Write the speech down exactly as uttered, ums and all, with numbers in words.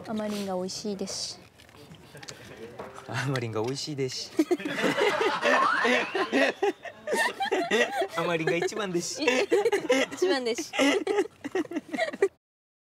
アマリンが美味しいです。 アマリンが美味しいです。アマリンが一番です。 一番です。